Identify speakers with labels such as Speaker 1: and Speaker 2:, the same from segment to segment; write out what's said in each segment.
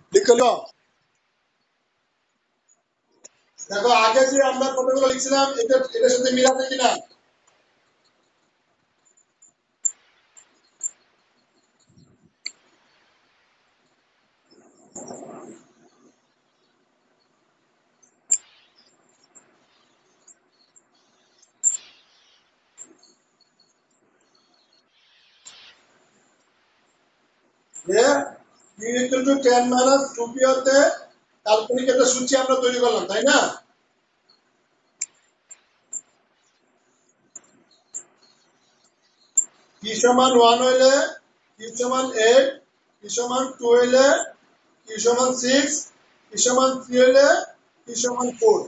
Speaker 1: লিখলো। দেখো আগে যে আমরা কতগুলো লিখছিলাম এটার সাথে মিল আছে কিনা। যে p equal to 10 minus 2p হতে কাল্পনিক একটা সূচি আমরা তৈরি করলাম, তাই না? p সমান 1 হইলে p সমান 8, p সমান 2 হইলে p সমান 6, p সমান 3 হইলে p সমান 4।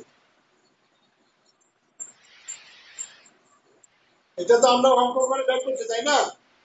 Speaker 1: এটা তো আমরা অঙ্ক করে বের করছি, তাই না?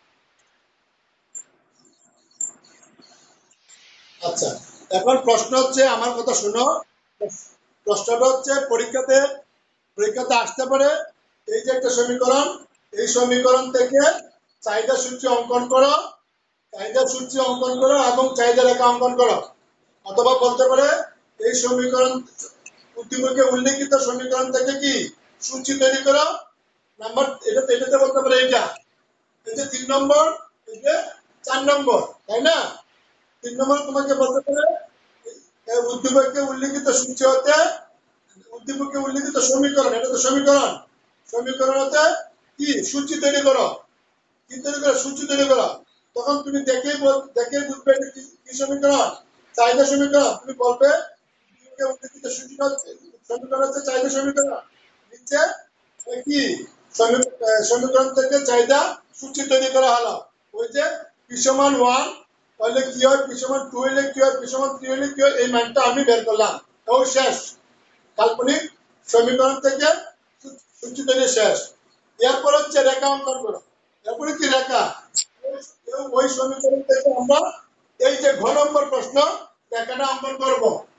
Speaker 1: আচ্ছা, এখন প্রশ্ন হচ্ছে, আমার কথা শোনো। প্রশ্নটা হচ্ছে পরীক্ষাতে আসতে পারে এই যে একটা সমীকরণ, এই সমীকরণ থেকে চাহিদা সূচি অঙ্কন করো, চাহিদা সূচি অঙ্কন করো এবং চাহিদা রেখা অঙ্কন করো। অথবা বলতে পারে এই সমীকরণ উদ্দীপকে উল্লেখিত সমীকরণ থেকে কি সূচি তৈরি করো। নাম্বার এটাতে বলতে পারে এইটা, এই যে 3 নম্বর, এই যে 4 নম্বর, তাই না? 3 নম্বর তোমাকে বলতে পারে উদ্দীপকে উল্লেখিত সূচি হতে উদ্দীপকে উল্লেখিত সমীকরণ, এটা তো সমীকরণ, সমীকরণ হতে কি সূচি তৈরি করো, কি তৈরি করো, সূচি তৈরি করো। তখন তুমি দেখেই বুঝবে এটা কি সমীকরণ, চাহিদা সমীকরণ। তুমি বলবে উদ্দীপকে উল্লেখিত সূচি হচ্ছে সমীকরণ হচ্ছে চাহিদা সমীকরণ। নিচে কি সমীকরণ থেকে চাহিদা সূচি তৈরি করা হলো। ওই যে p সমান 1 হলে কি হয়, p সমান 2 হলে কি হয়, p সমান 3 হলে কি হয়, এই মানটা আমি বের করলাম। ও শেষ, কাল্পনিক সমীকরণ থেকে সূচি তৈরি শেষ। এরপর হচ্ছে রেখা অঙ্কন করো। এরপরে কি রেখা, ওই সমীকরণ থেকে আমরা এই যে ঘ নম্বর প্রশ্ন রেখাটা অঙ্কন করব।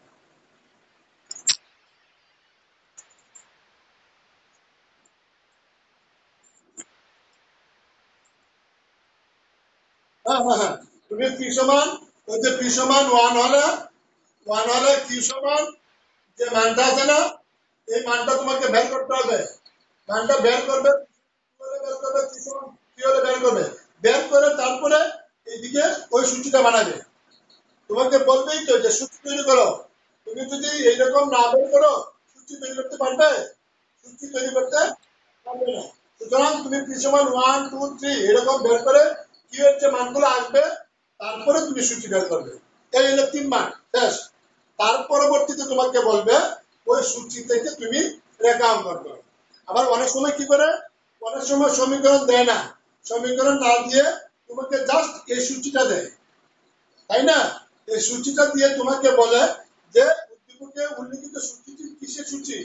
Speaker 1: হ্যাঁ হ্যাঁ হ্যাঁ, তুমি p সমান, ওই যে p সমান 1 হলে q সমান যে মানটা আছে না, এই মানটা তোমাকে বের করতে হবে। মানটা বের করবে, বের করবে কি সমান কি হলে বের করবে, বের করে তারপরে এইদিকে ওই সূচিটা বানাবে। তোমাকে বলবেই তো যে সূচি তৈরি করো। তুমি যদি এইরকম না বের করো সূচি তৈরি করতে পারবে, সূচি তৈরি করতে পারবে না। সুতরাং তুমি p সমান 1 2 3 এরকম বের করে কি এর যে মানগুলো আসবে তারপরে তুমি সূচি বের করবে। এই হলো 3 মান শেষ। তার পরবর্তীতে তোমাকে বলবে ওই সূচি থেকে তুমি রেখা অঙ্কন করো। আবার অনেক সময় কি করে, অনেক সময় সমীকরণ দেয় না, সমীকরণ না দিয়ে তোমাকে জাস্ট এই সূচিটা দেয়, তাই না? এই সূচিটা দিয়ে তোমাকে বলে যে উদ্দীপকে উল্লেখিত সূচিটি কিসের সূচি,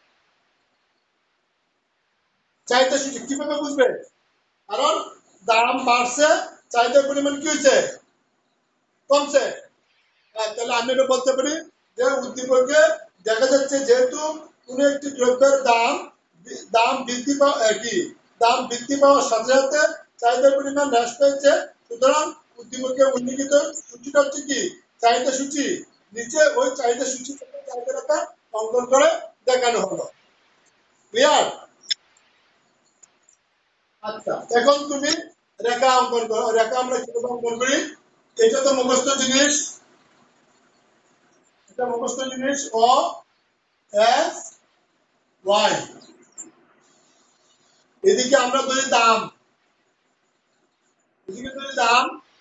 Speaker 1: চাহিদা সূচি। কিভাবে বুঝবে? কারণ দাম বাড়ছে, চাহিদার পরিমাণ কি হয়েছে, কমছে। তাহলে আমি এটা বলতে পারি যে উদ্দীপকে দেখা যাচ্ছে যেহেতু কোন একটি দ্রব্যের দাম দাম বৃদ্ধি পাওয়া কি দাম বৃদ্ধি পাওয়ার সাথে সাথে চাহিদার পরিমাণ হ্রাস পেয়েছে, সুতরাং উদ্দীপকে উল্লেখিত সূচিটা হচ্ছে কি চাহিদা সূচি। নিচে ওই চাহিদা সূচি থেকে চাহিদা রেখা অঙ্কন করে দেখানো হলো। ক্লিয়ার? আচ্ছা, এখন তুমি রেখা অঙ্কন করো। রেখা আমরা কিভাবে অঙ্কন করি, এটা তো মুখস্থ জিনিস, এটা মুখস্থ জিনিস। ও এস ওয়াই, এদিকে আমরা ধরি দাম, এদিকে ধরি দাম,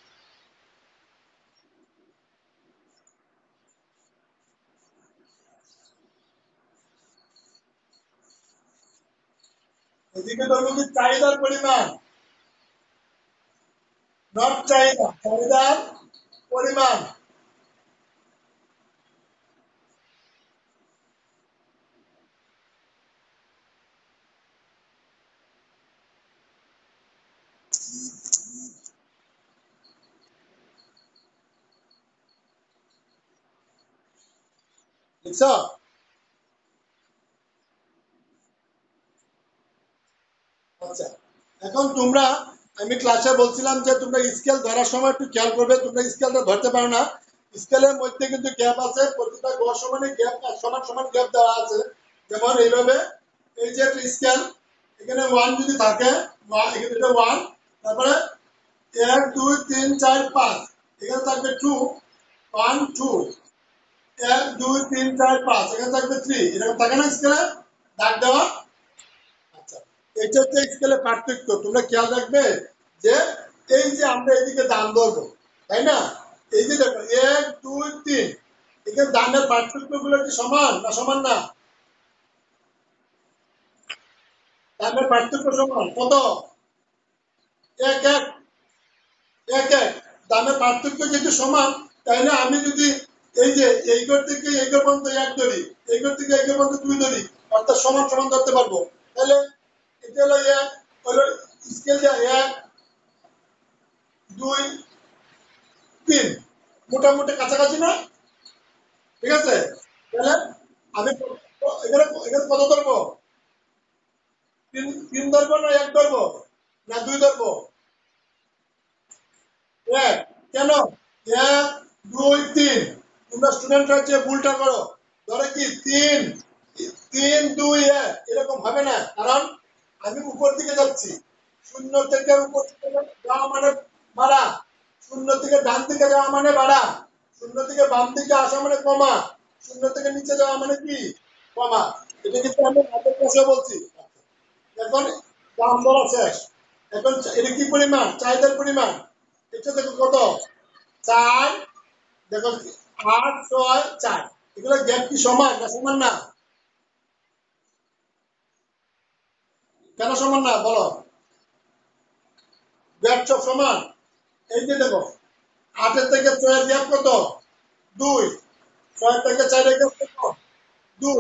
Speaker 1: এদিকে ধরবো কি চাহিদার পরিমাণ, নট চাহিদা, চাহিদার পরিমাণ। বুঝছো? আচ্ছা, এখন তোমরা, আমি ক্লাসে বলছিলাম যে তোমরা স্কেল ধরার সময় একটু খেয়াল করবে, তোমরা স্কেলটা ধরতে পারো না। স্কেলের মধ্যে কিন্তু গ্যাপ আছে, প্রতিটা গড় সমানে গ্যাপ সমান সমান গ্যাপ দেওয়া আছে। যেমন এইভাবে এই যে একটা স্কেল, এখানে 1 যদি থাকে, এখানে এটা 1, তারপরে 1 2 3 4 5, এখানে থাকবে 2 1 2, 1 2 3 4 5, এখানে থাকবে 3, এরকম থাকে না স্কেলে দাগ দেওয়া। আচ্ছা, এটা হচ্ছে স্কেলের পার্থক্য। তোমরা খেয়াল রাখবে যে এই যে আমরা এদিকে দাম ধরবো, তাই না? এই যে দেখো 1 2 3, এখানে দামের পার্থক্য গুলো কি সমান না সমান না? দামের পার্থক্য সমান কত? 1 1 1 1। দামের পার্থক্য যেহেতু সমান, তাইলে আমি যদি এই যে এই ঘর থেকে এই ঘর পর্যন্ত 1 ধরি, এই ঘর থেকে এই ঘর পর্যন্ত 2 ধরি, অর্থাৎ সমান সমান ধরতে পারবো। তাহলে এটা হলো 1, হলো স্কেল যা 1 2 3, মোটামুটি কাছাকাছি না? ঠিক আছে, তাহলে আমি এখানে এখানে কত ধরবো? 3 3 ধরবো না 1 ধরবো না 2 ধরবো? 1। কেন? 1 2 3। তোমরা স্টুডেন্টরা যে ভুলটা করো, ধরো কি 3 3 2 1, এরকম হবে না। কারণ আমি উপর দিকে যাচ্ছি, শূন্য থেকে উপর দিকে যাওয়া মানে বাড়া, শূন্য থেকে ডান দিকে যাওয়া মানে বাড়া, শূন্য থেকে বাম দিকে আসা মানে কমা, শূন্য থেকে নিচে যাওয়া মানে কি কমা। এটা কিন্তু আমি হাতের কাছে বলছি। এখন দাম বলা শেষ। এখন এটা কি পরিমাণ? চাহিদার পরিমাণ। এটা দেখো কত? 4, দেখো 8 6 4, এগুলো গ্যাপ কি সমান না সমান না? কেন সমান না বলো? গ্যাপ সব সমান। এই যে দেখো 8 থেকে 6 এর গ্যাপ কত? 2। 6 থেকে 4 এর গ্যাপ কত? 2,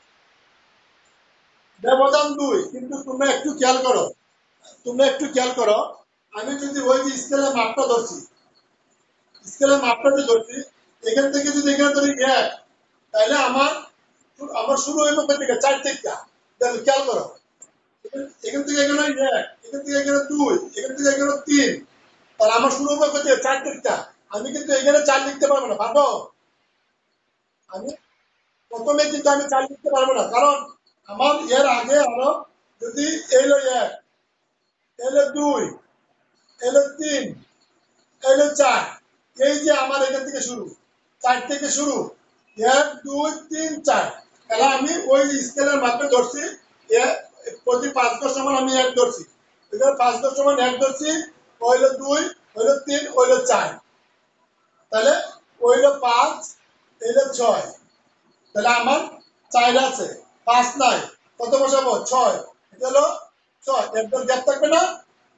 Speaker 1: ব্যবধান 2। কিন্তু তোমরা একটু খেয়াল করো, তোমরা একটু খেয়াল করো, আমি যদি ওই যে স্কেলের মাপটা ধরছি, স্কেলের মাপটা যে ধরছি, এখান থেকে যদি এখানে ধরি 1, তাহলে আমার আমার শুরু হইব কোথা থেকে? 4 থেকে। দেখো খেয়াল করো, এখান থেকে এখানে 1, এখান থেকে এখানে 2, এখান থেকে এখানে 3, তাহলে আমার শুরু হবে কোথা থেকে? 4 থেকে। আমি কিন্তু এখানে 4 লিখতে পারবো না, পারবো? আমি প্রথমে কিন্তু আমি 4 লিখতে পারবো না, কারণ আমার এর আগে আরো যদি এলো 1, এলো 2, এলো 3, এলো 4, এই যে আমার এখান থেকে শুরু, 4 থেকে শুরু, 1 2 3 4, তাহলে আমি ওই স্কেলের মাপে ধরছি, প্রতি 5 গজ সমান আমি 1 ধরছি, এখানে 5 গজ সমান 1 ধরছি, হইলো 2, হইলো 3, হইলো 4, তাহলে হইলো 5, হইলো 6, তাহলে আমার 4 আছে, 5 নাই, কত বসাবো? 6, এটা হলো 6, একদম গ্যাপ থাকবে না?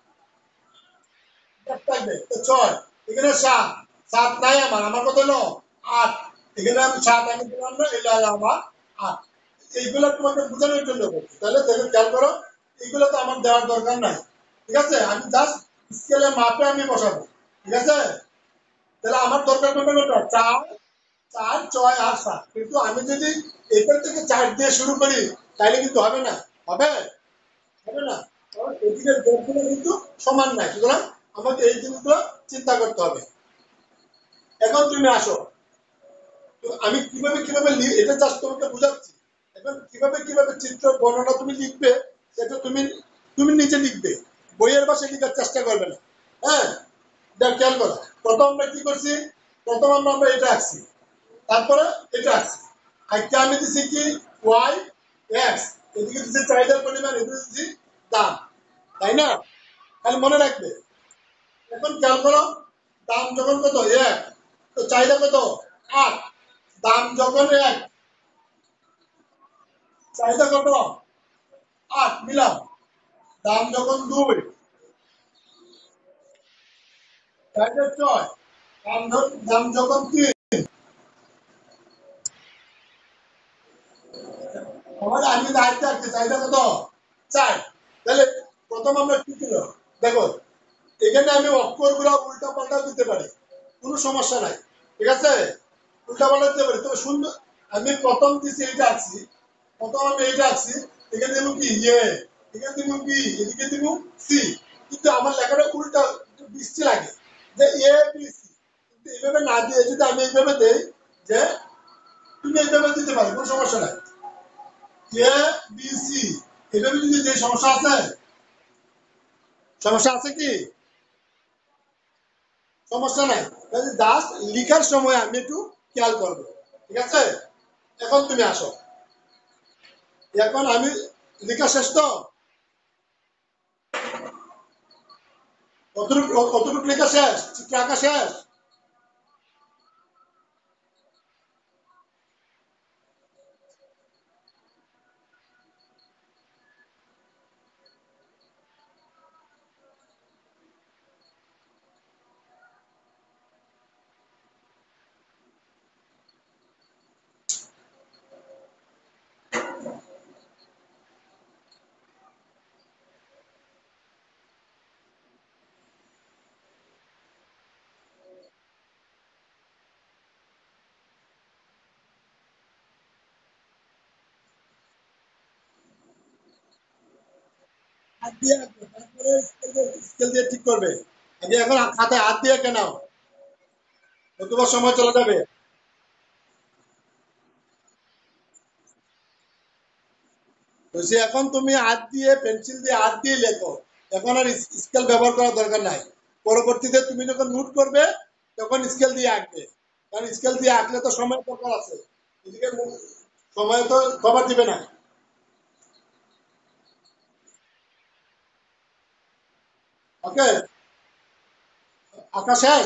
Speaker 1: গ্যাপ থাকবে তো 6, এখানে 7, 7 নাই আমার, আমার কত হলো 8, এখানে আমি 7 আমি দিলাম না, এটা হলো আমার 8। এইগুলো তোমাকে বোঝানোর জন্য বলছি। তাহলে দেখো খেয়াল করো, এইগুলো তো আমার দেওয়ার দরকার নাই, ঠিক আছে? আমি জাস্ট স্কেলের মাপে আমি বসাবো, ঠিক আছে? তাহলে আমার দরকার কোনটা কোনটা? 4 4 6 আর 7। কিন্তু আমি যদি এখান থেকে 4 দিয়ে শুরু করি, তাহলে কিন্তু হবে না। হবে? হবে না, কারণ এদিকের গ্যাপগুলো কিন্তু সমান নাই। সুতরাং আমাকে এই জিনিসগুলো চিন্তা করতে হবে। এখন তুমি আসো, তো আমি কিভাবে কিভাবে এটা জাস্ট তোমাকে বুঝাচ্ছি। এখন কিভাবে কিভাবে চিত্র বর্ণনা তুমি লিখবে, সেটা তুমি তুমি নিজে লিখবে, বইয়ের ভাষায় লেখার চেষ্টা করবে না। হ্যাঁ, দেখ খেয়াল করো, প্রথম আমরা কি করছি? প্রথম আমরা এটা আঁকছি, তারপরে এটা আঁকছি, আজকে আমি দিচ্ছি কি ওয়াই এক্স, এদিকে দিচ্ছি চাহিদার পরিমাণ, এদিকে দিচ্ছি দাম, তাই না? তাহলে মনে রাখবে। এখন খেয়াল করো, দাম যখন কত 1, তো চাহিদা কত 8, দাম যখন 1, চাহিদা কত 8, মিলাম। দাম যখন 2, চাহিদা 6, দাম যখন 3, আমার আমি দায়িত্ব আছে, চাহিদা কত 4। তাহলে প্রথম আমরা কি ছিল দেখো, এখানে আমি অক্ষর গুলো উল্টা পাল্টা দিতে পারি, কোনো সমস্যা নাই, ঠিক আছে? উল্টা পাল্টা দিতে পারি, তবে সুন্দর। আমি প্রথম দিছি এইটা আছি, প্রথম আমি এইটা আছি, এখানে দিব কি এখানে দিব কি, এদিকে দিব সি, কিন্তু আমার লেখাটা উল্টা, একটু বৃষ্টি লাগে যে এ বি সি, এইভাবে না দিয়ে যদি আমি এইভাবে দেই যে তুমি এইভাবে দিতে পারো, কোনো সমস্যা নাই। এ বি সি এইভাবে যদি দেই, সমস্যা আছে? সমস্যা আছে কি? সমস্যা নাই। জাস্ট লিখার সময় আমি একটু খেয়াল করবো, ঠিক আছে? এখন তুমি আসো, এখন আমি লেখা শেষ তো? কতটুকু লেখা শেষ, চিত্র আঁকা শেষ? হাত দিয়ে আঁকবে, তারপরে স্কেল দিয়ে ঠিক করবে। আগে এখন খাতায় হাত দিয়ে এঁকে নাও, নতুবা সময় চলে যাবে। বলছি এখন তুমি হাত দিয়ে, পেন্সিল দিয়ে হাত দিয়ে লেখো। এখন আর স্কেল ব্যবহার করার দরকার নাই। পরবর্তীতে তুমি যখন নোট করবে তখন স্কেল দিয়ে আঁকবে, কারণ স্কেল দিয়ে আঁকলে তো সময় দরকার আছে, এদিকে সময় তো খবর দিবে না। ওকে, আঁকা শেষ?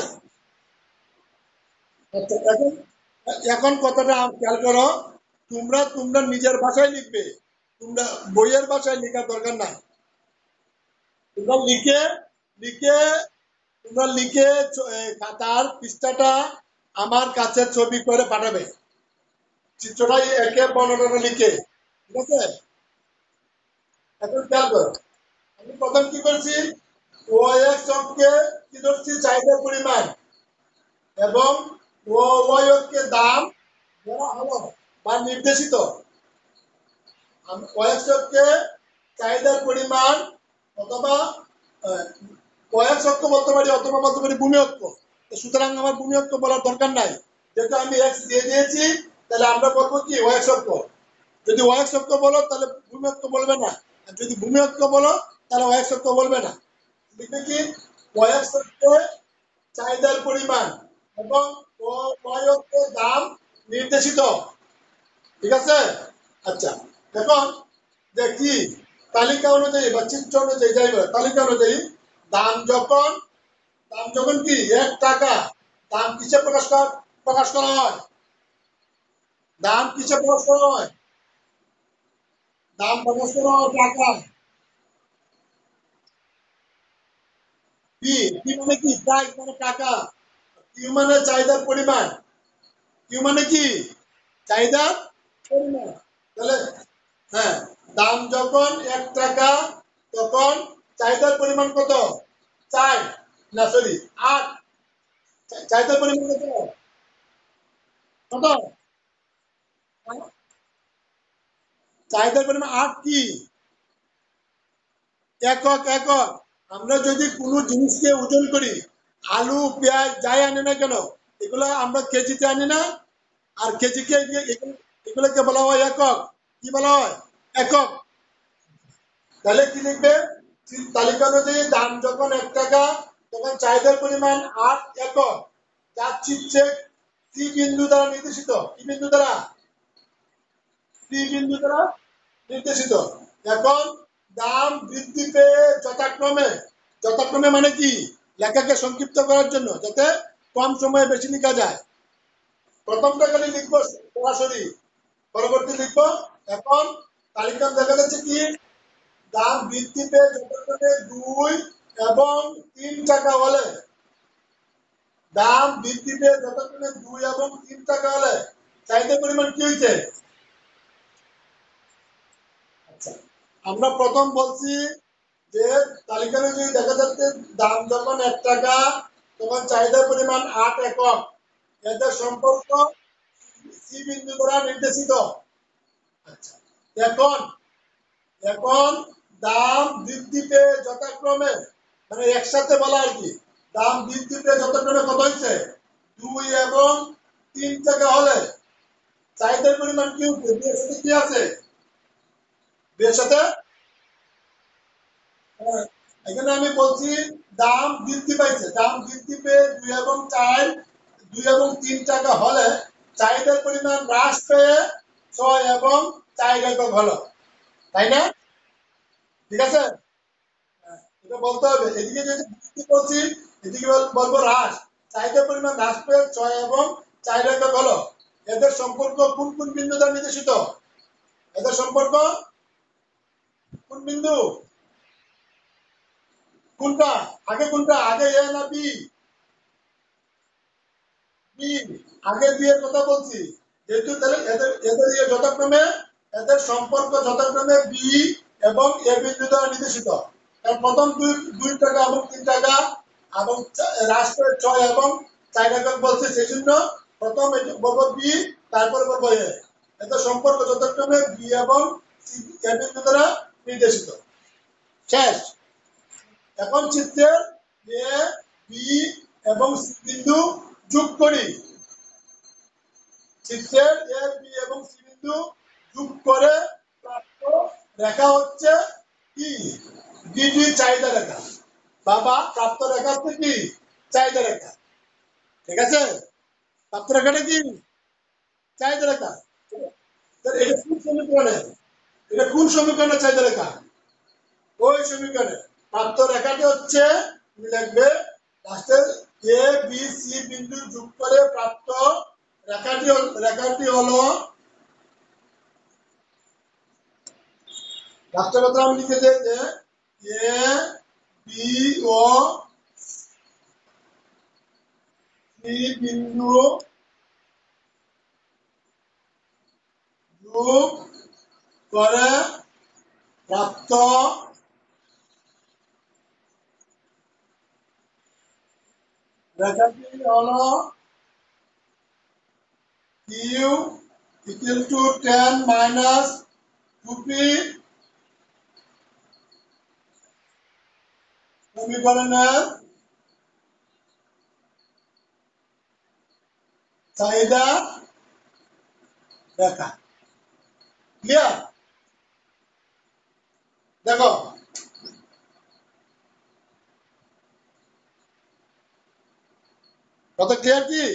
Speaker 1: আচ্ছা, এখন এখন কথাটা খেয়াল করো। তোমরা তোমরা নিজের ভাষায় লিখবে, তোমরা বইয়ের ভাষায় লেখার দরকার নাই। তোমরা লিখে লিখে তোমরা লিখে খাতার পৃষ্ঠাটা আমার কাছে ছবি করে পাঠাবে, চিত্রটাই একে বর্ণনা লিখে, ঠিক আছে? এখন খেয়াল করো, আমি প্রথম কি করছি, ও এক চককে কি ধরছি, চাহিদার পরিমাণ, এবং ও কে দাম ধরা হলো বা নির্দেশিত। কয়েক চককে চাহিদার পরিমাণ, অথবা কয়েক চক্র বলতে পারি, অথবা বলতে পারি ভূমি অক্ষ। সুতরাং আমার ভূমি অক্ষ বলার দরকার নাই, যেহেতু আমি এক্স দিয়ে দিয়েছি। তাহলে আমরা বলবো কি ওয়াই অক্ষ। যদি ওয়াই অক্ষ বলো তাহলে ভূমি অক্ষ বলবে না, আর যদি ভূমি অক্ষ বলো তাহলে ওয়াই অক্ষ বলবে না। লিখবে কি, ওয়াই অক্ষে চাহিদার পরিমাণ এবং ওয়াই অক্ষের দাম নির্দেশিত, ঠিক আছে? আচ্ছা, এখন যে কি, তালিকা অনুযায়ী বা চিত্র অনুযায়ী, যাই বলে তালিকা অনুযায়ী দাম যখন, দাম যখন কি 1 টাকা, দাম কিসে প্রকাশ করা হয়? দাম কিসে প্রকাশ করা হয়? দাম প্রকাশ করা হয় টাকা। পি, পি মানে কি, প্রাইস মানে টাকা। কিউ মানে চাহিদার পরিমাণ। কিউ মানে কি, চাহিদার পরিমাণ। তাহলে হ্যাঁ, দাম যখন 1 টাকা, তখন চাহিদার পরিমাণ কত? 4, না সরি 8। চাহিদার পরিমাণ কত? কত? চাহিদার পরিমাণ 8 কি? একক, একক। আমরা যদি কোনো জিনিসকে ওজন করি, আলু পেঁয়াজ যাই আনি না কেন, এগুলো আমরা কেজিতে আনি না? আর কেজিকে এগুলোকে বলা হয় একক। কি বলা হয়? একক। তাহলে কি লিখবে, তালিকা অনুযায়ী দাম যখন 1 টাকা, তখন চাহিদার পরিমাণ 8 একক, যার চিত্রে সি বিন্দু দ্বারা নির্দেশিত। কি বিন্দু দ্বারা? সি বিন্দু দ্বারা নির্দেশিত। এখন দাম বৃদ্ধি পেয়ে যথাক্রমে, যথাক্রমে মানে কি, লেখাকে সংক্ষিপ্ত করার জন্য যাতে কম সময়ে বেশি লেখা যায়, প্রথমটা খালি লিখবো সরাসরি, পরবর্তী লিখবো। এখন তালিকা দেখা যাচ্ছে কি, দাম বৃদ্ধি পেয়ে যথাক্রমে 2 এবং 3 টাকা হলে, দাম বৃদ্ধি পেয়ে যথাক্রমে 2 এবং 3 টাকা হলে চাহিদার পরিমাণ কি হয়েছে? আচ্ছা, আমরা প্রথম বলছি যে তালিকা অনুযায়ী দেখা যাচ্ছে দাম যখন 1 টাকা, তখন চাহিদার পরিমাণ 8 একক, এদের সম্পর্ক সি বিন্দু দ্বারা নির্দেশিত। আচ্ছা, এখন এখন দাম বৃদ্ধি পেয়ে যথাক্রমে, মানে একসাথে বলা আর কি, দাম বৃদ্ধি পেয়ে যথাক্রমে কত হয়েছে? 2 এবং 3 টাকা হলে চাহিদার পরিমাণ কি উঠবে? বি এর সাথে কি আছে? বি এর সাথে এখানে আমি বলছি দাম বৃদ্ধি পাইছে, দাম বৃদ্ধি পেয়ে 2 এবং 3 টাকা হলে চাহিদার পরিমাণ হ্রাস পেয়ে 6 এবং 4 একক হলো, তাই না? ঠিক আছে, এটা বলতে হবে। এদিকে যদি বৃদ্ধি বলছি, এদিকে বলবো হ্রাস, চাহিদার পরিমাণ হ্রাস পেয়ে 6 এবং 4 একক হলো। এদের সম্পর্ক কোন কোন বিন্দু দ্বারা নির্দেশিত? এদের সম্পর্ক কোন বিন্দু? কোনটা আগে, কোনটা আগে, এ না বি? বি, আগে বি এর কথা বলছি। যেহেতু তাহলে এদের এদের ইয়ে যথাক্রমে, এদের সম্পর্ক যথাক্রমে বি এবং এ বিন্দু দ্বারা নির্দেশিত। কারণ প্রথম দুই টাকা এবং 3 টাকা এবং রাষ্ট্রের 6 এবং 4 একক বলছে, সেই জন্য প্রথম বলবো বি, তারপর বলবো এ। এদের সম্পর্ক যথাক্রমে বি এবং এ বিন্দু দ্বারা নির্দেশিত। শেষ। এখন চিত্রের এ, বি এবং সি বিন্দু যোগ করি। চিত্রের এ, বি এবং সি বিন্দু যোগ করে প্রাপ্ত রেখা হচ্ছে কি? ডিডি, চাহিদা রেখা। বাবা, প্রাপ্ত রেখা হচ্ছে কি? চাহিদা রেখা। ঠিক আছে, প্রাপ্ত রেখাটা কি? চাহিদা রেখা। এটা কোন সমীকরণে? এটা কোন সমীকরণে চাহিদা রেখা? ওই সমীকরণে প্রাপ্ত রেখাটি হচ্ছে, তুমি লিখবে লাস্টে এ, বি, সি বিন্দু যোগ করে প্রাপ্ত রেখাটি, রেখাটি হলো, লাস্টের কথা আমি লিখে দিই যে এ, বি ও সি বিন্দু যোগ করে প্রাপ্ত রেখাটি হলো Q equal to 10 minus 2p সমীকরণের চাহিদা রেখা। ক্লিয়ার? দেখো, কথা ক্লিয়ার কি?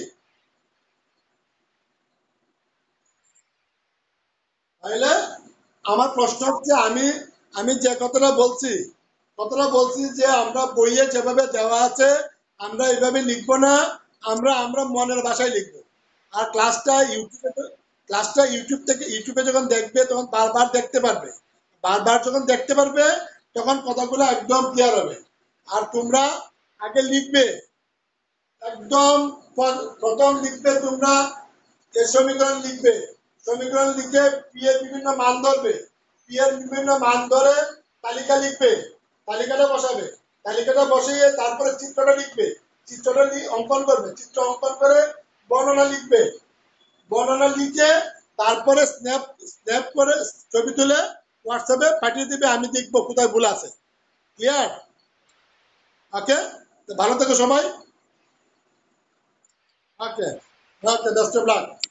Speaker 1: তাহলে আমার প্রশ্ন হচ্ছে, আমি আমি যে কথাটা বলছি যে আমরা বইয়ে যেভাবে দেওয়া আছে আমরা এইভাবে লিখবো না, আমরা আমরা মনের ভাষায় লিখবো। আর ক্লাসটা ইউটিউবে যখন দেখবে তখন বারবার দেখতে পারবে, বারবার যখন দেখতে পারবে তখন কথাগুলো একদম ক্লিয়ার হবে। আর তোমরা আগে লিখবে, একদম প্রথম লিখবে তোমরা যে সমীকরণ লিখবে, সমীকরণ লিখে পি এর বিভিন্ন মান ধরবে, পি এর বিভিন্ন মান ধরে তালিকা লিখবে, তালিকাটা বসাবে, তালিকাটা বসিয়ে তারপরে চিত্রটা লিখবে, চিত্রটা অঙ্কন করবে, চিত্র অঙ্কন করে বর্ণনা লিখবে, বর্ণনা লিখে তারপরে স্ন্যাপ স্ন্যাপ করে ছবি তুলে হোয়াটসঅ্যাপে পাঠিয়ে দিবে, আমি দেখবো কোথায় ভুল আছে। ক্লিয়ার? ওকে, ভালো থেকো সবাই। Okay, okay, best of lakh.